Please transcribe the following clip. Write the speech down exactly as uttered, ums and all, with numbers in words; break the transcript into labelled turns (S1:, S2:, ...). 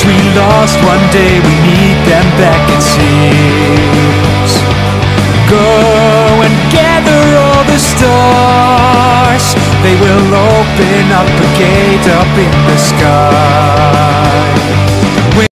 S1: we lost one day, we need them back, it seems. Go and gather all the stars, they will open up a gate up in the sky.